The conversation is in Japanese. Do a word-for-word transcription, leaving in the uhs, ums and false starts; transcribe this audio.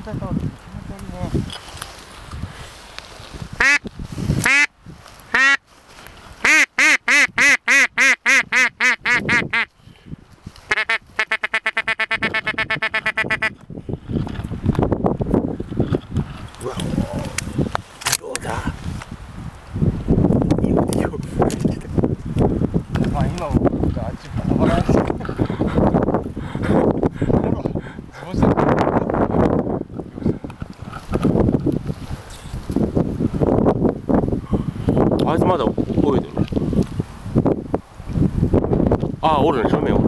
たと気持ち悪いね。 うわ、どうだ。 まあ今もあっちバラバラですけど。どうしたの？ あいつまだ泳いでる。ああ、おるね、正面おる。